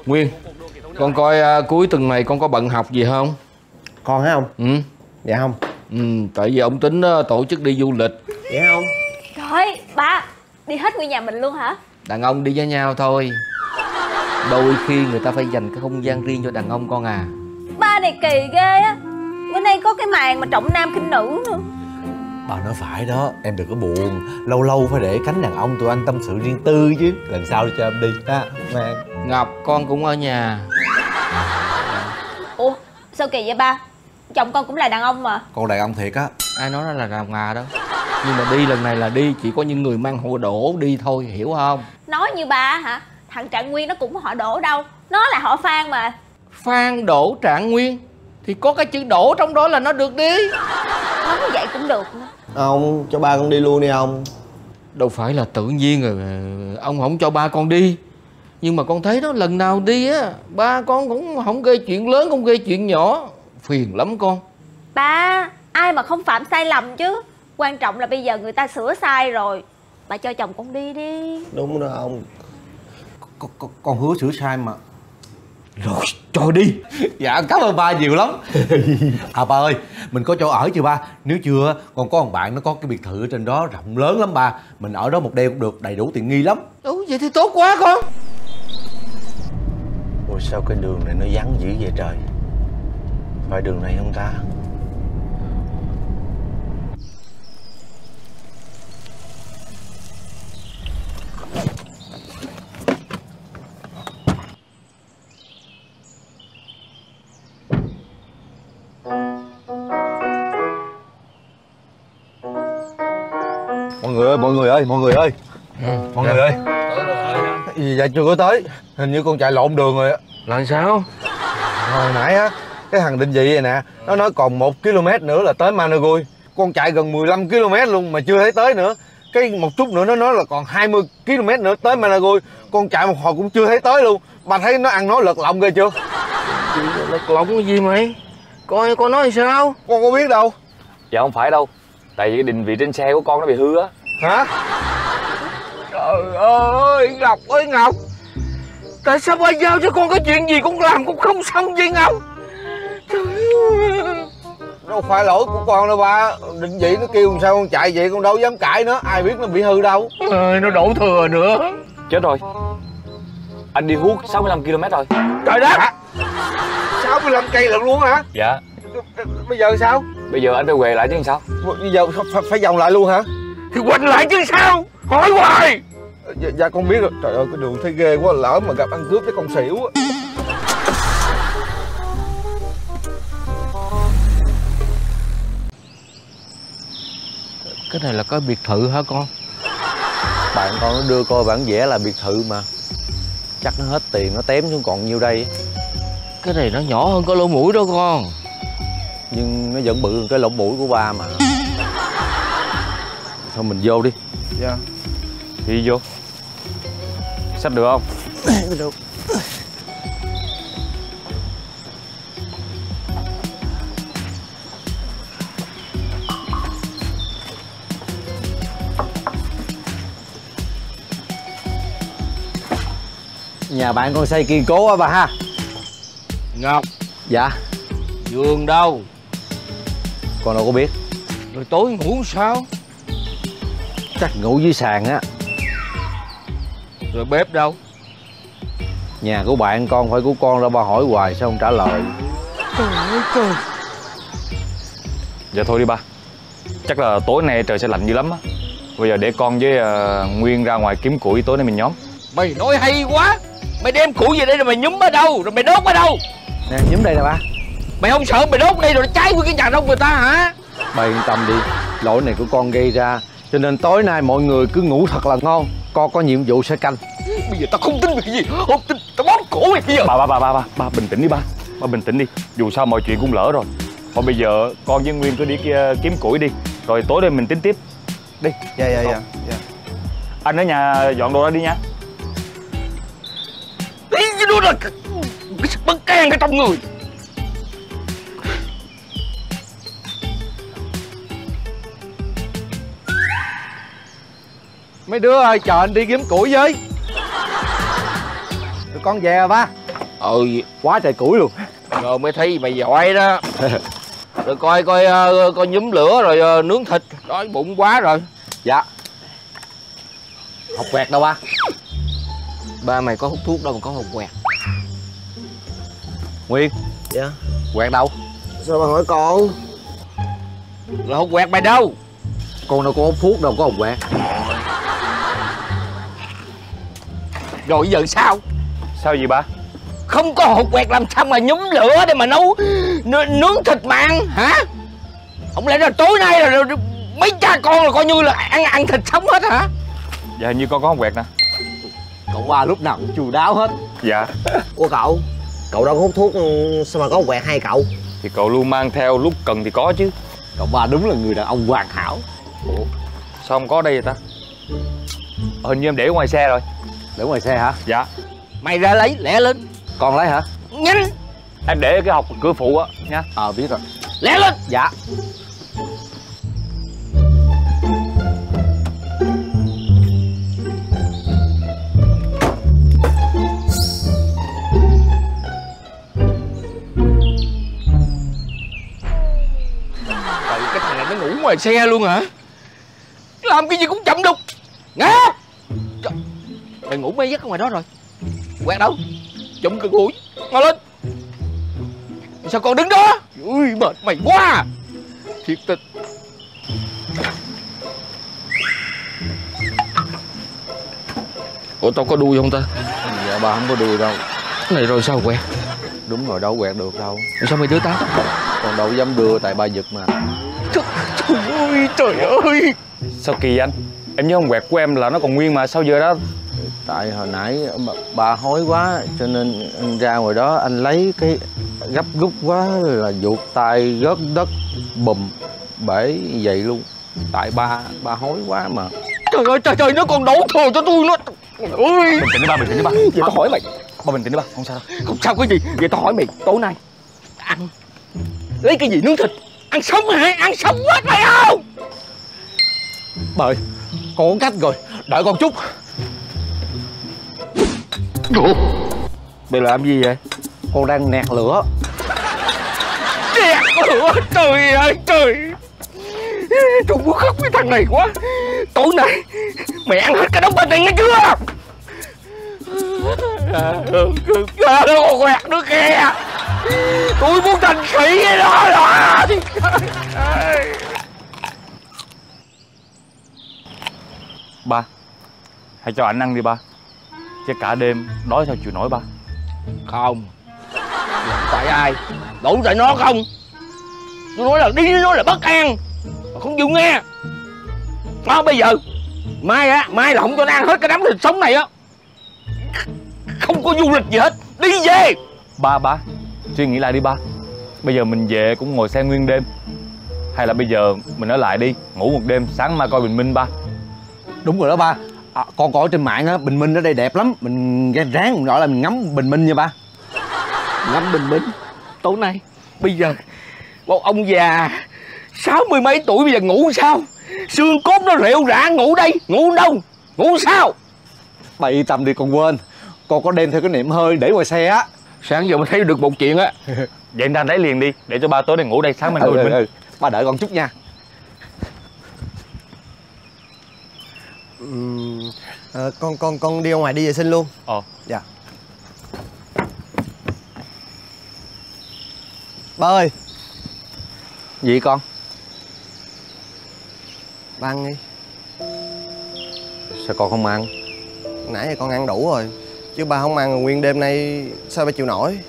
Nguyên, con coi cuối tuần này con có bận học gì không? Con hả ông? Ừ. Dạ không. Tại vì ông tính tổ chức đi du lịch. Dạ không. Trời, ba đi hết nguyên nhà mình luôn hả? Đàn ông đi với nhau thôi. Đôi khi người ta phải dành cái không gian riêng cho đàn ông con à. Ba này kỳ ghê á. Bữa nay có cái màn mà trọng nam khinh nữ nữa. Bà nói phải đó, em đừng có buồn. Lâu lâu phải để cánh đàn ông tụi anh tâm sự riêng tư chứ. Lần sau đi cho em đi ha. Ngọc con cũng ở nhà. Ủa sao kỳ vậy ba? Chồng con cũng là đàn ông mà. Con đàn ông thiệt á. Ai nói nó là đàn ngà đâu. Nhưng mà đi lần này là đi chỉ có những người mang họ Đỗ đi thôi, hiểu không? Nói như ba hả? Thằng Trạng Nguyên nó cũng họ Đỗ đâu. Nó là họ Phan mà. Phan Đỗ Trạng Nguyên thì có cái chữ Đỗ trong đó là nó được đi. Nói như vậy cũng được nữa. Ông cho ba con đi luôn đi ông. Đâu phải là tự nhiên rồi ông không cho ba con đi. Nhưng mà con thấy đó, lần nào đi á ba con cũng không gây chuyện lớn, không gây chuyện nhỏ. Phiền lắm con. Ba, ai mà không phạm sai lầm chứ. Quan trọng là bây giờ người ta sửa sai rồi. Bà cho chồng con đi đi. Đúng rồi ông. Con hứa sửa sai mà. Rồi, cho đi. Dạ, cảm ơn ba nhiều lắm. À ba ơi, mình có chỗ ở chưa ba? Nếu chưa, con có một bạn nó có cái biệt thự ở trên đó rộng lớn lắm ba. Mình ở đó một đêm cũng được, đầy đủ tiện nghi lắm. Vậy thì tốt quá con. Ôi sao cái đường này nó vắng dữ vậy trời? Phải đường này không ta? Mọi người ơi, mọi người ơi, mọi người ơi. Mọi người ơi. Dạ chưa có tới. Hình như con chạy lộn đường rồi á. Làm sao? Hồi nãy á, cái thằng định vị vậy nè, nó nói còn 1 km nữa là tới Managui. Con chạy gần 15 km luôn mà chưa thấy tới nữa. Cái một chút nữa nó nói là còn 20 km nữa tới Managui. Con chạy một hồi cũng chưa thấy tới luôn. Bà thấy nó ăn nói lật lọng ghê chưa? Lật lọng cái gì mày? Coi con nói sao? Con có biết đâu. Dạ không phải đâu. Tại vì cái định vị trên xe của con nó bị hư á. Hả? Trời ơi Ngọc ơi Ngọc, tại sao ba giao cho con cái chuyện gì con làm cũng không xong vậy Ngọc? Trời ơi. Đâu phải lỗi của con đâu ba. Định vị nó kêu làm sao con chạy vậy con đâu dám cãi nữa. Ai biết nó bị hư đâu. Nó đổ thừa nữa. Chết rồi. Anh đi hút 65 km rồi. Trời đất. 65 cây lận luôn hả? Dạ. Bây giờ sao? Bây giờ anh phải quay lại chứ sao? Bây giờ phải vòng lại luôn hả? Thì quay lại chứ sao? Hỏi hoài. Dạ con biết rồi. Trời ơi cái đường thấy ghê quá. Lỡ mà gặp ăn cướp với con xỉu á. Cái này là có biệt thự hả con? Bạn con nó đưa coi bản vẽ là biệt thự mà. Chắc nó hết tiền nó tém xuống còn nhiêu đây. Cái này nó nhỏ hơn có lỗ mũi đó con. Nhưng nó vẫn bự hơn cái lỗ mũi của ba mà. Thôi mình vô đi. Dạ. Đi vô. Xách được không? Được. Nhà bạn con xây kiên cố á bà ha. Ngọc. Dạ. Giường đâu? Con đâu có biết. Rồi tối ngủ sao? Chắc ngủ dưới sàn á. Rồi bếp đâu? Nhà của bạn con phải của con ra ba hỏi hoài sao không trả lời. Trời ơi trời. Dạ thôi đi ba. Chắc là tối nay trời sẽ lạnh dữ lắm á. Bây giờ để con với Nguyên ra ngoài kiếm củi tối nay mình nhóm. Mày nói hay quá. Mày đem củi về đây rồi mày nhúm ở đâu? Rồi mày đốt ở đâu? Nè nhúm đây nè ba. Mày không sợ mày đốt đây rồi cháy nguyên cái nhà đông người ta hả? Bà yên tâm đi. Lỗi này của con gây ra. Cho nên tối nay mọi người cứ ngủ thật là ngon. Con có nhiệm vụ sẽ canh. Bây giờ tao không tin về cái gì. Không tin. Tao bóp cổ mày bây giờ. Ba bình tĩnh đi ba. Ba bình tĩnh đi. Dù sao mọi chuyện cũng lỡ rồi. Thôi bây giờ con với Nguyên cứ đi kia kiếm củi đi. Rồi tối nay mình tính tiếp. Đi. Dạ. Anh ở nhà dọn đồ ra đi nha. Ý cái đó là cái sự bất can ở trong người. Mấy đứa ơi chờ anh đi kiếm củi với. Tụi con về rồi ba. Ừ, Quá trời củi luôn. rồi mới thấy mày giỏi đó. Rồi coi coi nhúm lửa rồi nướng thịt. Đói bụng quá rồi. Dạ. Hột quẹt đâu ba? Ba mày có hút thuốc đâu mà có hột quẹt. Nguyên, Dạ. quẹt đâu? Sao bà hỏi con? Là hột quẹt mày đâu? Con đâu có hút thuốc đâu có hột quẹt. Rồi giờ sao? Sao vậy ba? Không có hột quẹt làm sao mà nhúm lửa để mà nấu nướng thịt mà ăn hả? Không lẽ là tối nay là mấy cha con là coi như là ăn thịt sống hết hả? Dạ hình như con có hột quẹt nè. Cậu ba lúc nào cũng chu đáo hết. Dạ. Ủa cậu? Cậu đâu có hút thuốc, sao mà có quẹt hay cậu? Thì cậu luôn mang theo, lúc cần thì có chứ. Cậu ba đúng là người đàn ông hoàn hảo. Ủa sao không có đây vậy ta? Hình như em để ở ngoài xe rồi. Để ngoài xe hả? Dạ. Mày ra lấy lẹ lên. Con lấy hả? Nhanh. Em để ở cái hộc cửa phụ á nha. Biết rồi. Lẹ lên. Dạ. Trời, cái thằng này nó ngủ ngoài xe luôn hả? Làm cái gì cũng chậm đục. Ngáp. Trời, mày ngủ mấy giấc ở ngoài đó rồi? Quẹt đâu? Chụm cực hủi. Ngồi lên. Sao còn đứng đó? Ui mệt mày quá. Thiệt tình. Ủa tao có đuôi không ta? Dạ ba không có đuôi đâu. Cái này rồi sao quẹt? Đúng rồi, đâu quẹt được đâu. Sao mày đưa tao? Còn đâu dám đưa tại ba giật mà. Trời ơi, trời ơi. Sao kỳ vậy anh? Em nhớ hột quẹt của em là nó còn nguyên mà sao giờ đó? Tại hồi nãy ba hối quá cho nên anh ra ngoài đó anh lấy cái gấp rút quá là vuột tay rớt đất bùm bể vậy luôn. Tại ba hối quá mà. Trời ơi, trời nó còn đổ thừa cho tôi nữa. Ôi. Bình tĩnh đi ba, bình tĩnh đi ba. Vậy tao hỏi mày. Ba bình tĩnh đi ba, không sao đâu. Không sao cái gì. Vậy tao hỏi mày, tối nay ăn lấy cái gì nướng thịt? Ăn sống hả? Ăn sống hết mày không? Bà ơi, con có cách rồi, đợi con chút. Mày làm gì vậy? Con đang nẹt lửa. Nẹt lửa, trời ơi trời. Tôi muốn khóc với thằng này quá. Tối nay mày ăn hết cái đống bánh này nghe chưa? Nó quẹt nữa kìa. Tôi muốn thành khỉ vậy đó. Ba, hãy cho anh ăn đi ba. Chứ cả đêm đói sao chịu nổi ba. Không. Không tại ai. Đủ tại nó không. Tôi nói là đi nó là bất an. Mà không chịu nghe. Đó bây giờ mai là không cho nó ăn hết cái đám thịt sống này á. Không có du lịch gì hết. Đi về. Ba, suy nghĩ lại đi ba. Bây giờ mình về cũng ngồi xe nguyên đêm. Hay là bây giờ mình ở lại đi, ngủ một đêm, sáng mai coi bình minh ba. Đúng rồi đó ba. Con coi trên mạng á, bình minh ở đây đẹp lắm. Mình ráng mình gọi là mình ngắm bình minh nha ba. Ngắm bình minh. Tối nay bây giờ một ông già 60 mấy tuổi bây giờ ngủ sao? Xương cốt nó rệu rã, ngủ đây, ngủ đâu? Ngủ sao? Ba yên tâm đi, con quên. Con có đem theo cái niệm hơi để ngoài xe á. Sáng giờ mới thấy được một chuyện á. Vậy anh lấy liền đi, để cho ba tối nay ngủ đây, sáng mai coi bình minh. Ba đợi con chút nha. Con đi ra ngoài đi vệ sinh luôn. Dạ. Ba ơi. Gì con? Ba ăn đi. Sao con không ăn? Nãy giờ con ăn đủ rồi. Chứ ba không ăn nguyên đêm nay sao ba chịu nổi.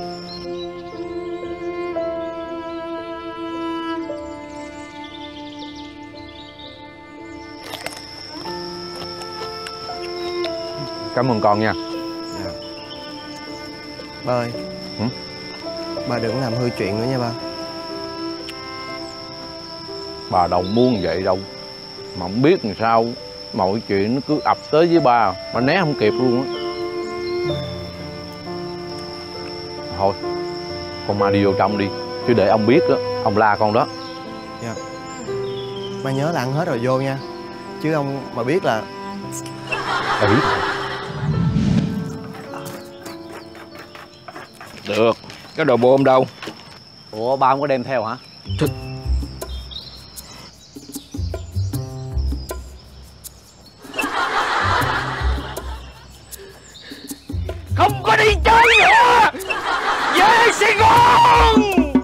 Cảm ơn con nha. Dạ. Ba ơi. Ba đừng làm hư chuyện nữa nha ba. Bà đâu muốn vậy đâu. Mà không biết làm sao mọi chuyện nó cứ ập tới với ba né không kịp luôn á. Thôi con ma đi vô trong đi, chứ để ông biết á ông la con đó. Dạ. Ba nhớ là ăn hết rồi vô nha. Chứ ông mà biết là Bà biết. Được. Cái đồ bơm đâu? Ủa ba không có đem theo hả? Không có đi chơi nữa. Về Sài Gòn.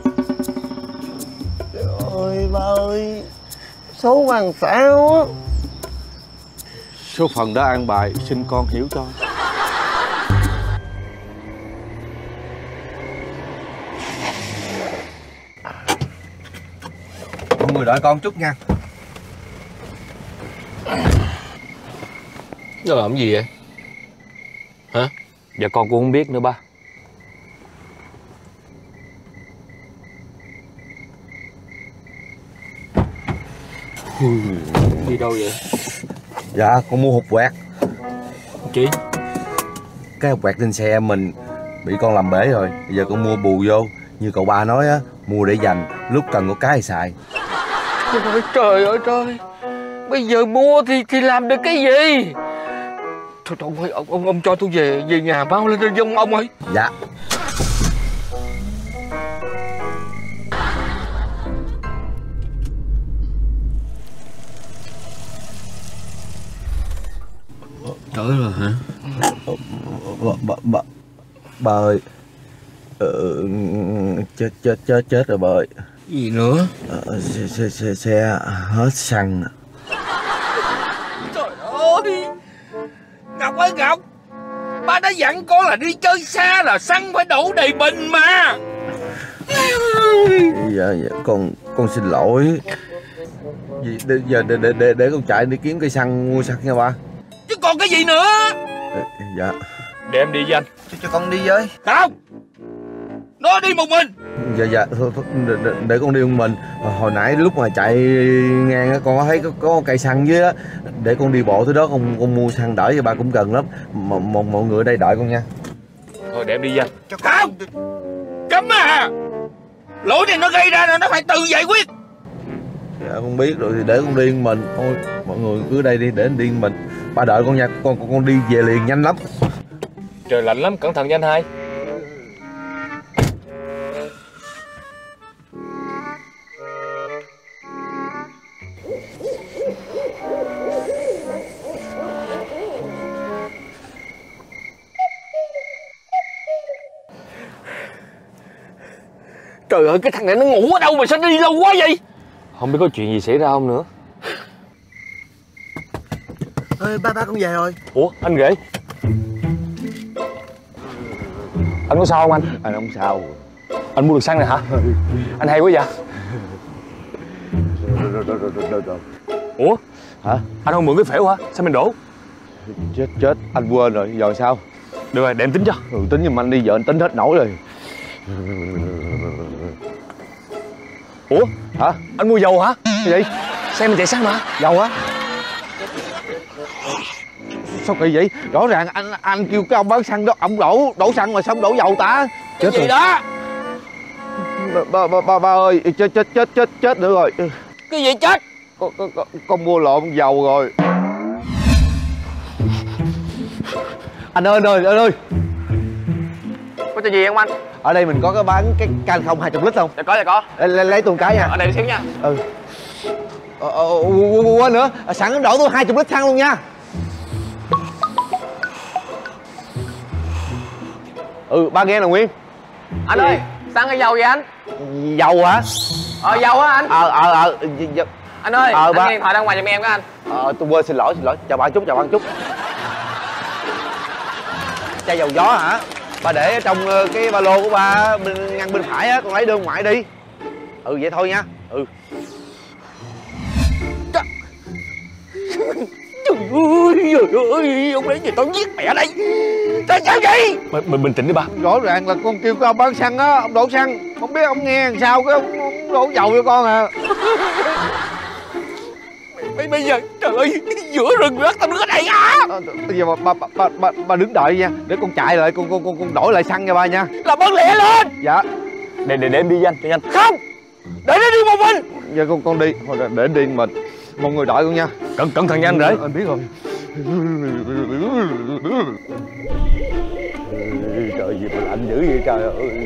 Ôi ba ơi, số bằng sao á? Số phận đã an bài, xin con hiểu cho. Mọi người đợi con chút nha. Nó làm gì vậy? Hả? Dạ con cũng không biết nữa ba. Đi đâu vậy? Dạ con mua hộp quẹt. Chị? Cái hộp quẹt trên xe mình bị con làm bể rồi. Bây giờ con mua bù vô. Như cậu ba nói á, mua để dành, lúc cần có cái thì xài. Trời ơi trời. Bây giờ mua thì làm được cái gì? Thôi ông ơi, ông cho tôi về nhà báo lên cho ông ơi. Dạ. Tới rồi hả? Bà ơi. Chết rồi bà ơi. Gì nữa? Xe hết xăng. Trời ơi. Ngọc ơi Ngọc, ba đã dặn con là đi chơi xa là xăng phải đổ đầy bình mà. Dạ con xin lỗi. Giờ để con chạy đi kiếm cây xăng mua xăng nha ba. Chứ còn cái gì nữa? Dạ. Để em đi với anh. Cho con đi với. Không, nó đi một mình. Dạ thôi, để con đi một mình. Hồi nãy lúc mà chạy ngang á, con có thấy có cây xăng dưới á. Để con đi bộ tới đó con mua xăng đỡ cho ba cũng gần lắm. Mọi người ở đây đợi con nha. Thôi để em đi với anh. Không, cấm à. Lỗi này nó gây ra là nó phải tự giải quyết. Dạ con biết rồi thì để con đi một mình. Thôi mọi người cứ ở đây đi để anh đi một mình. Ba đợi con nha, con đi về liền nhanh lắm. Trời lạnh lắm, cẩn thận nha anh hai. Trời ơi, cái thằng này nó ngủ ở đâu mà sao đi lâu quá vậy? Không biết có chuyện gì xảy ra không nữa. Ê ba con về rồi. Ủa anh Ghệ, anh có sao không anh? Anh không sao. Anh mua được xăng này hả? Anh hay quá vậy. Ủa Hả? anh không mượn cái phễu hả? Sao mình đổ? Chết anh quên rồi, giờ sao? Được rồi để em tính cho. Tính giùm anh đi, giờ anh tính hết nổi rồi. Ủa Hả? anh mua dầu hả? Cái gì? Xe mình chạy xăng mà. Dầu hả? Sao kỳ vậy? Rõ ràng anh kêu cái ông bán xăng đó, ông đổ xăng mà sao ông đổ dầu ta? Cái gì đó? Ba ơi, chết nữa rồi. Cái gì chết? Con mua lộn dầu rồi. Anh ơi. Có chuyện gì không anh? Ở đây mình có cái bán cái can không 20 lít không? Dạ có. Lấy tôi một cái nha. Ở đây xíu nha. Quên nữa, sẵn đổ tôi 20 lít xăng luôn nha. Ba nghe nè Nguyên. Anh ơi, xăng hay dầu vậy anh? Dầu hả? Dầu á anh. Anh ơi, anh ba. nghe điện thoại ra ngoài giùm em cái anh. Tôi quên, xin lỗi. Chào ba chút. Chai dầu gió hả? Ba để ở trong cái ba lô của ba ngăn bên phải á, con lấy đưa ngoại đi. Vậy thôi nha. Trời ơi, ông lấy gì tao giết mẹ đây. Tại sao vậy? Mình bình tĩnh đi ba. Rõ ràng là con kêu cái ông bán xăng á, ông đổ xăng, không biết ông nghe làm sao cái ông đổ dầu cho con à. Bây giờ trời ơi, giữa rừng rớt tao đứng ở đây á. Bây giờ ba đứng đợi nha, để con chạy lại con đổi lại xăng cho ba nha. Làm ơn lẹ lên. Dạ. Để em đi với anh cho nhanh. Không, để nó đi một mình. Giờ con đi, thôi để đi mình. Mọi người đợi con nha. Cẩn thận nha anh Rể. Anh biết rồi. Trời gì mà lạnh dữ vậy trời ơi.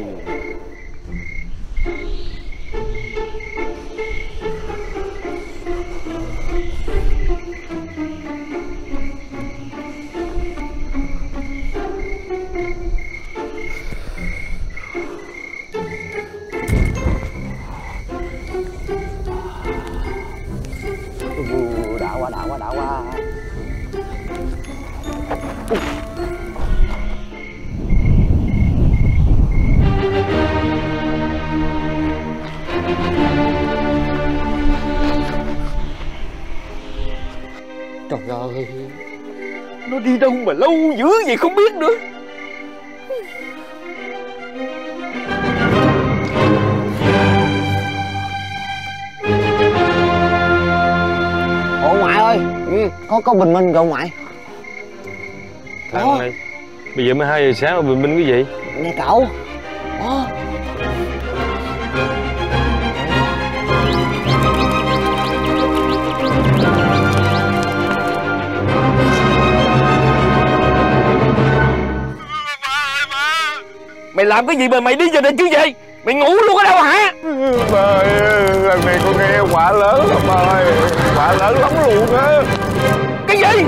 Đã quá. Trời ơi, nó đi đâu mà lâu dữ vậy không biết nữa. Ủa ngoại ơi, có bình minh rồi ngoại. Thằng này, bây giờ mới 2 giờ sáng mà bình minh cái gì? Nè cậu. Mày làm cái gì mà mày đi giờ định chứ gì? Mày ngủ luôn ở đâu hả? Ba ơi, lần này con nghe quả lớn lắm ba ơi. Quả lớn lắm luôn á. Cái gì?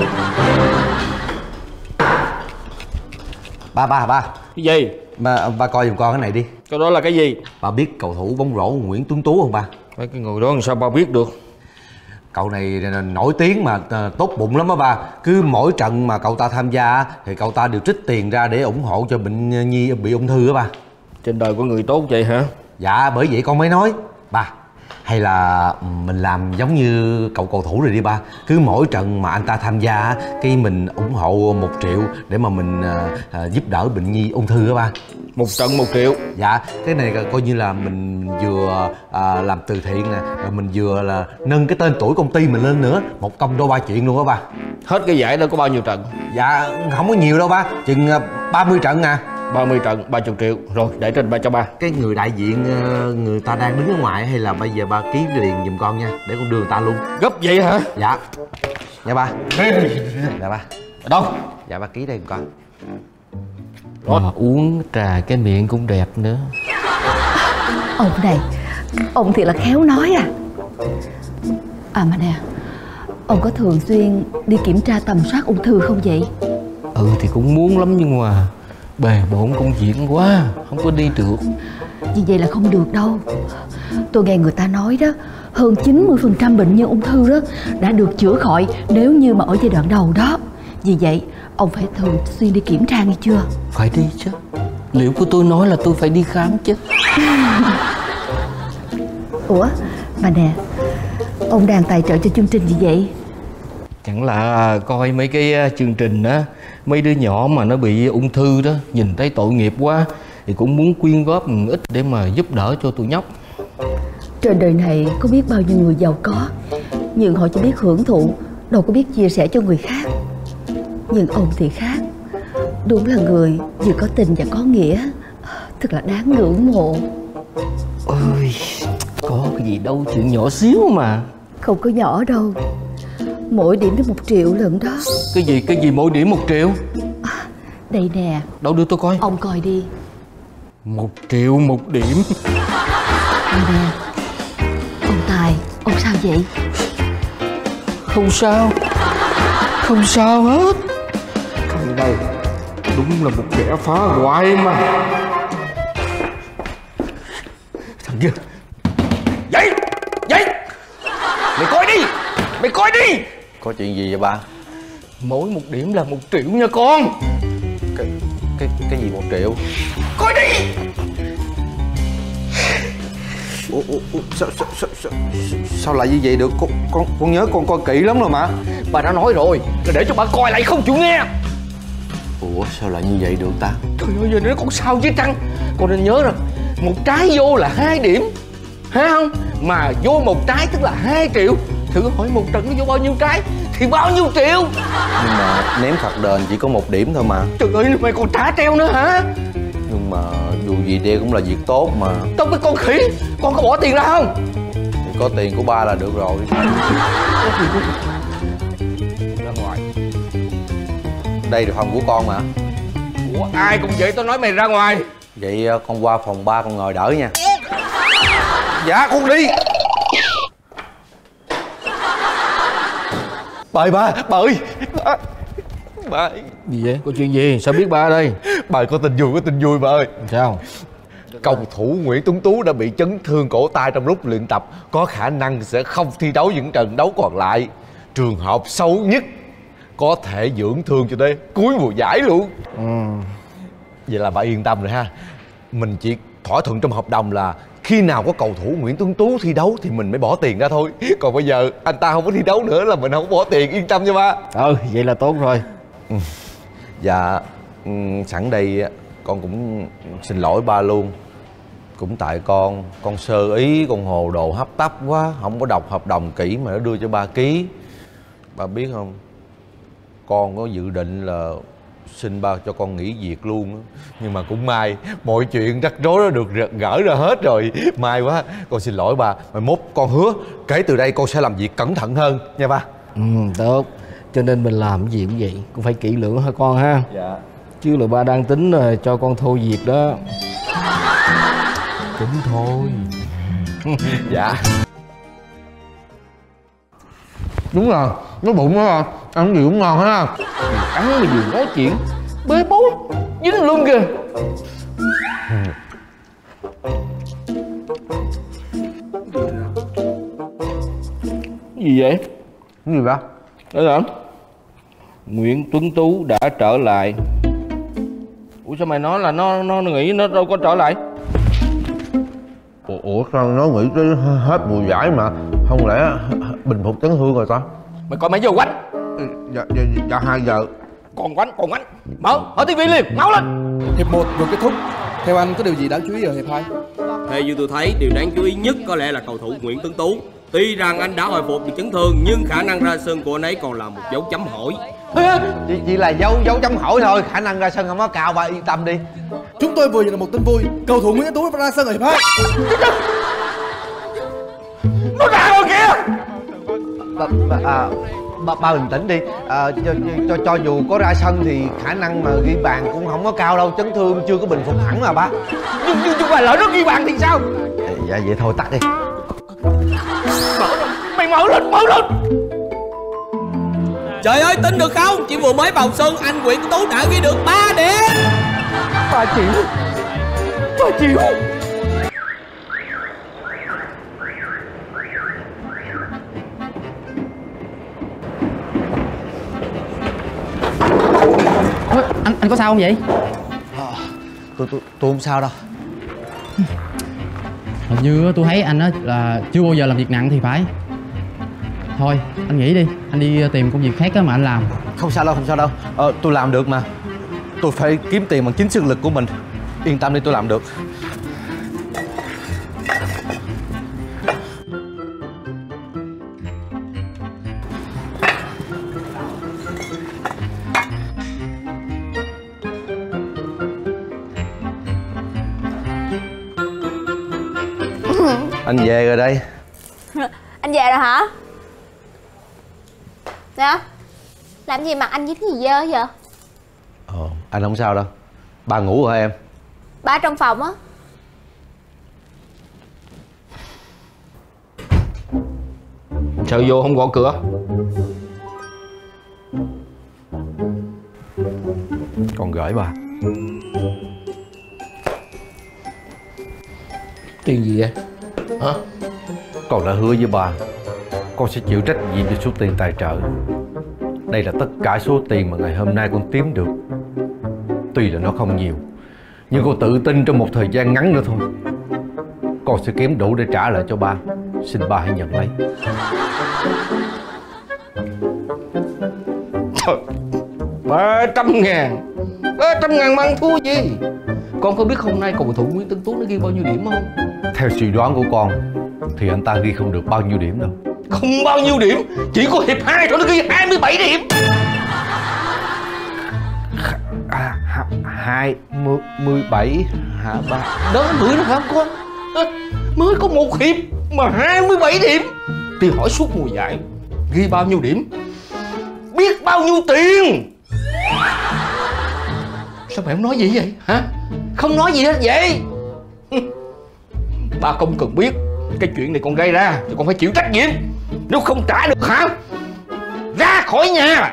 Ba Cái gì? ba coi giùm con cái này đi. Cái đó là cái gì? Ba biết cầu thủ bóng rổ Nguyễn Tuấn Tú không ba? Mấy cái người đó làm sao ba biết được? Cậu này nổi tiếng mà tốt bụng lắm á ba. Cứ mỗi trận mà cậu ta tham gia thì cậu ta đều trích tiền ra để ủng hộ cho bệnh nhi bị ung thư á ba. Trên đời có người tốt vậy hả? Dạ bởi vậy con mới nói. Ba, hay là mình làm giống như cậu cầu thủ rồi đi ba. Cứ mỗi trận mà anh ta tham gia cái mình ủng hộ 1 triệu để mà mình giúp đỡ bệnh nhi ung thư á ba. 1 trận 1 triệu? Dạ, cái này coi như là mình vừa làm từ thiện nè, rồi mình vừa là nâng cái tên tuổi công ty mình lên nữa. Một công đôi ba chuyện luôn á ba. Hết cái giải đó có bao nhiêu trận? Dạ, không có nhiều đâu ba, chừng 30 trận à. 30 trận, 30 triệu. Rồi, để trên ba cho ba. Cái người đại diện người ta đang đứng ở ngoài hay là bây giờ ba ký liền giùm con nha, để con đưa người ta luôn. Gấp vậy hả? Dạ. Dạ ba. Dạ ba. Đâu? Dạ ba ký đây giùm con. Mà uống trà cái miệng cũng đẹp nữa. Ông này, ông thiệt là khéo nói à. À mà nè, ông có thường xuyên đi kiểm tra tầm soát ung thư không vậy? Thì cũng muốn lắm nhưng mà bề bộn công việc quá, không có đi được. Vì vậy là không được đâu. Tôi nghe người ta nói đó, hơn 90% bệnh nhân ung thư đó đã được chữa khỏi nếu như mà ở giai đoạn đầu đó. Vì vậy ông phải thường xuyên đi kiểm tra nghe chưa? Phải đi chứ. Liệu của tôi nói là tôi phải đi khám chứ. Ủa mà nè, ông đang tài trợ cho chương trình gì vậy? Chẳng là coi mấy cái chương trình á, mấy đứa nhỏ mà nó bị ung thư đó, nhìn thấy tội nghiệp quá thì cũng muốn quyên góp một ít để mà giúp đỡ cho tụi nhóc. Trên đời này có biết bao nhiêu người giàu có, nhưng họ chỉ biết hưởng thụ, đâu có biết chia sẻ cho người khác. Nhưng ông thì khác, đúng là người vừa có tình và có nghĩa, thật là đáng ngưỡng mộ. Ôi, có cái gì đâu, chuyện nhỏ xíu mà. Không có nhỏ đâu, mỗi điểm đến 1 triệu lần đó. Cái gì mỗi điểm 1 triệu? Đây nè. Đâu đưa tôi coi. Ông coi đi. 1 triệu 1 điểm. Đây nè. Ông Tài, ông sao vậy? Không sao. Không sao hết. Thằng này đúng là một kẻ phá hoại mà. Thằng kia. Dậy. Mày coi đi. Mày coi đi. Có chuyện gì vậy ba? Mỗi 1 điểm là 1 triệu nha con. Cái gì 1 triệu? Coi đi. Sao lại như vậy được? Con nhớ con coi kỹ lắm rồi mà. Bà đã nói rồi là để cho bà coi lại không chịu nghe. Ủa sao lại như vậy được ta? Trời ơi, giờ nó còn sao chứ Trăng. Con nên nhớ rằng 1 trái vô là 2 điểm, thấy không? Mà vô 1 trái tức là 2 triệu. Thử hỏi 1 trận nó vô bao nhiêu trái thì bao nhiêu triệu. Nhưng mà ném phạt đền chỉ có 1 điểm thôi mà. Trời ơi, mày còn trả treo nữa hả? Nhưng mà dù gì đây cũng là việc tốt mà. Tao cái con khỉ, con có bỏ tiền ra không? Thì có tiền của ba là được rồi. Ra ngoài. Đây là phòng của con mà. Của ai cũng vậy, tao nói mày ra ngoài. Vậy con qua phòng 3 con ngồi đỡ nha. Dạ con đi. Bà ơi, bà ơi. Bà ơi. Gì vậy? Có chuyện gì? Sao biết ba ở đây? Bà có tin vui bà ơi. Sao? Cầu thủ Nguyễn Tuấn Tú đã bị chấn thương cổ tay trong lúc luyện tập, có khả năng sẽ không thi đấu những trận đấu còn lại. Trường hợp xấu nhất có thể dưỡng thương cho tới cuối mùa giải luôn. Vậy là bà yên tâm rồi ha. Mình chỉ thỏa thuận trong hợp đồng là khi nào có cầu thủ Nguyễn Tuấn Tú thi đấu thì mình mới bỏ tiền ra thôi. Còn bây giờ anh ta không có thi đấu nữa là mình không bỏ tiền, yên tâm cho ba. Vậy là tốt rồi. Dạ, sẵn đây con cũng xin lỗi ba luôn. Cũng tại con sơ ý, con hồ đồ hấp tấp quá, không có đọc hợp đồng kỹ mà nó đưa cho ba ký. Ba biết không, con có dự định là xin ba cho con nghỉ việc luôn á. Nhưng mà cũng may, mọi chuyện rắc rối nó được gỡ ra hết rồi. May quá, con xin lỗi ba. Mai mốt con hứa kể từ đây con sẽ làm việc cẩn thận hơn nha ba. Tốt. Cho nên mình làm cái gì cũng vậy, cũng phải kỹ lưỡng hả con ha? Dạ. Chứ là ba đang tính rồi cho con thôi việc đó. Tính thôi. Dạ. Đúng rồi, nó bụng đó, ăn gì cũng ngon ha. Ăn mà vừa nói chuyện bê bối dính luôn kìa. Gì vậy? Cái gì vậy? Đó hả? Nguyễn Tuấn Tú đã trở lại. Ủa sao mày nói là nó nghĩ nó đâu có trở lại? Ủa sao nó nghĩ tới hết mùa giải mà không lẽ bình phục chấn thương rồi ta? Mày coi mấy giờ quánh? Dạ 2 giờ. Còn quánh mở tivi liền, máu lên. Hiệp 1 vừa kết thúc. Theo anh có điều gì đáng chú ý ở hiệp 2? Theo như tôi thấy, điều đáng chú ý nhất có lẽ là cầu thủ Nguyễn Tuấn Tú. Tuy rằng anh đã hồi phục được chấn thương nhưng khả năng ra sân của anh ấy còn là một dấu chấm hỏi. Chỉ là dấu chấm hỏi thôi, khả năng ra sân không có cao, ba yên tâm đi. Chúng tôi vừa nhận được một tin vui, cầu thủ Nguyễn Tuấn Tú ra sân ở hiệp 2. Nó ra rồi kìa. Ba bình tĩnh đi. Cho dù có ra sân thì khả năng mà ghi bàn cũng không có cao đâu, chấn thương chưa có bình phục hẳn mà ba. Nhưng mà lỡ nó ghi bàn thì sao? Dạ vậy thôi tắt đi. Mày mở lên. Trời ơi, tin được không? Chỉ vừa mới vào sân anh Nguyễn Tuấn Tú đã ghi được 3 điểm. 3 triệu. Anh có sao không vậy? Tôi không sao đâu. Hình như tôi thấy anh á là chưa bao giờ làm việc nặng thì phải. Thôi anh nghỉ đi, anh đi tìm công việc khác mà anh làm. Không sao đâu. Tôi làm được mà. Tôi phải kiếm tiền bằng chính sức lực của mình. Yên tâm đi, tôi làm được. Anh về rồi đây. Anh về rồi hả? Dạ. Làm gì mặt anh với cái gì dơ vậy? Anh không sao đâu. Ba ngủ rồi em? Ba trong phòng á. Sao vô không gõ cửa? Con gửi bà. Chuyện gì vậy? Hả? Con đã hứa với bà con sẽ chịu trách nhiệm về số tiền tài trợ. Đây là tất cả số tiền mà ngày hôm nay con kiếm được. Tuy là nó không nhiều, nhưng con tự tin trong một thời gian ngắn nữa thôi con sẽ kiếm đủ để trả lại cho ba. Xin ba hãy nhận lấy. Trời, 300.000 300.000 mà ăn thua gì? Con có biết hôm nay cầu thủ Nguyễn Tuấn Tú nó ghi bao nhiêu điểm không? Theo suy đoán của con thì anh ta ghi không được bao nhiêu điểm đâu. Không bao nhiêu điểm, chỉ có hiệp 2 thôi nó ghi 27 điểm. 27 hả ba? Đó bữa đó phải không con? Mới có một hiệp mà 27 điểm. Thì hỏi suốt mùa giải ghi bao nhiêu điểm, biết bao nhiêu tiền. mày không nói gì vậy hả? Không nói gì hết vậy. Ba không cần biết cái chuyện này con gây ra thì con phải chịu trách nhiệm. Nếu không trả được hả, ra khỏi nhà.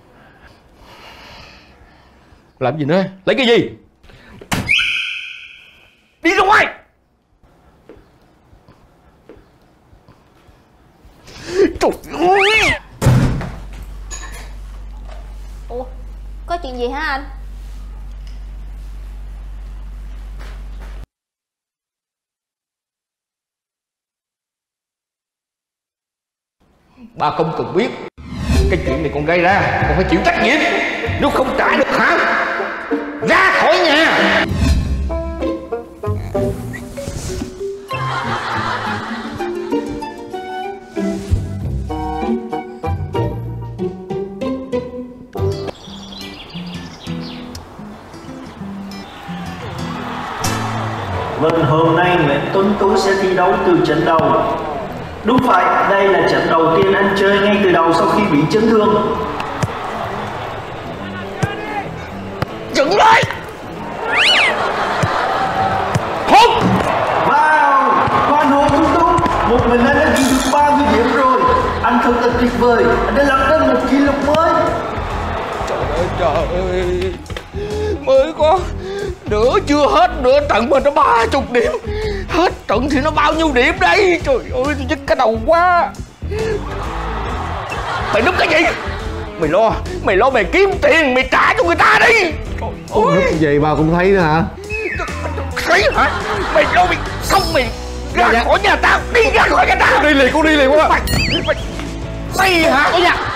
Làm gì nữa? Lấy cái gì? Đi ra ngoài. Trời ơi. Ủa, có chuyện gì hả anh? Ba không cần biết cái chuyện này con gây ra, con phải chịu trách nhiệm. Nếu không trả được hả, ra khỏi nhà. Vâng, hôm nay Nguyễn Tuấn Tú sẽ thi đấu từ trận đầu. Đúng vậy, đây là trận đầu tiên anh chơi ngay từ đầu sau khi bị chấn thương. Dừng lại. Hút. Wow, khoan hồn Tuấn Tú, một mình anh đã ghi được 30 điểm rồi. Anh thật là tuyệt vời, anh đã lập ra một kỷ lục mới. Trời ơi, mới có nửa chưa hết nửa trận mà nó 30 điểm. Hết trận thì nó bao nhiêu điểm đây? Trời ơi, tôi nhức cái đầu quá. Mày núp cái gì? Mày lo mày kiếm tiền, mày trả cho người ta đi. Núp gì bà cũng thấy nữa hả? Thấy hả? Mày lo mày xong mày ra khỏi nhà tao, đi ra khỏi nhà tao. Con đi liền quá. Mày hả? Ôi da.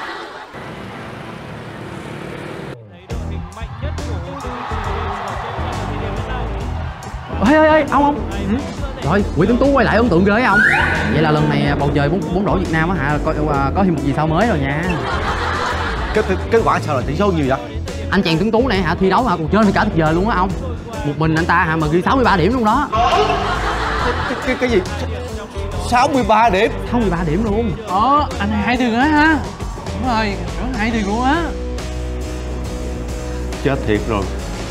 Ê, ông. Rồi, Nguyễn Tuấn Tú quay lại ấn tượng ghê không? Vậy là lần này bầu trời bóng rổ Việt Nam á hả, có thêm một gì sao mới rồi nha. Kết quả sao là tỷ số nhiều vậy? Anh chàng Tuấn Tú này hả, thi đấu hả, còn chơi thì cả tuyệt vời luôn á ông. Một mình anh ta hả mà ghi 63 điểm luôn đó. Cái gì? 63 điểm? 63 điểm luôn. Anh hay thiệt á ha. Đúng rồi, rất hay thiệt luôn á. Chết thiệt rồi.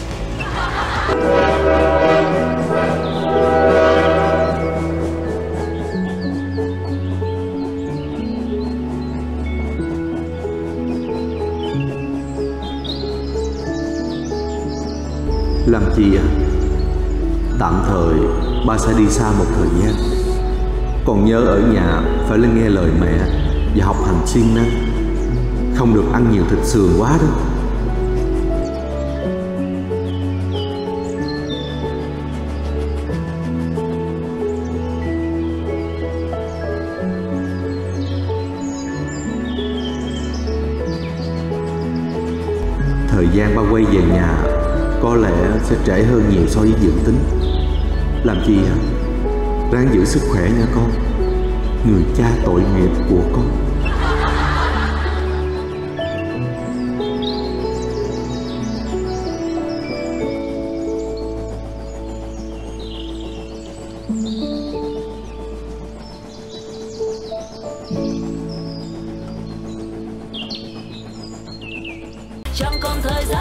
Làm chi à? Tạm thời ba sẽ đi xa một thời gian. Còn nhớ ở nhà phải lên nghe lời mẹ và học hành siêng năng. Không được ăn nhiều thịt sườn quá đó. Thời gian ba quay về nhà có lẽ sẽ trễ hơn nhiều so với dự tính. Làm chi hả? Ráng giữ sức khỏe nha con, người cha tội nghiệp của con. Chẳng còn thời gian